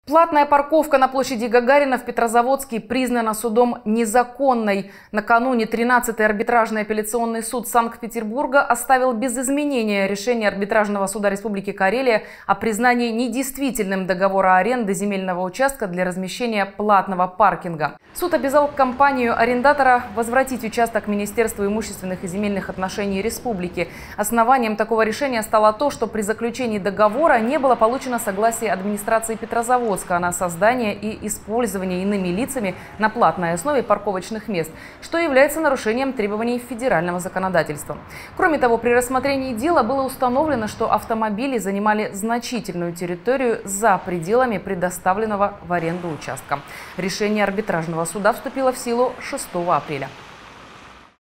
Платная парковка на площади Гагарина в Петрозаводске признана судом незаконной. Накануне 13-й арбитражный апелляционный суд Санкт-Петербурга оставил без изменения решение арбитражного суда Республики Карелия о признании недействительным договора аренды земельного участка для размещения платного паркинга. Суд обязал компанию-арендатора возвратить участок Министерству имущественных и земельных отношений Республики. Основанием такого решения стало то, что при заключении договора не было получено согласие администрации Петрозаводска на создание и использование иными лицами на платной основе парковочных мест, что является нарушением требований федерального законодательства. Кроме того, при рассмотрении дела было установлено, что автомобили занимали значительную территорию за пределами предоставленного в аренду участка. Решение арбитражного суда вступило в силу 6 апреля.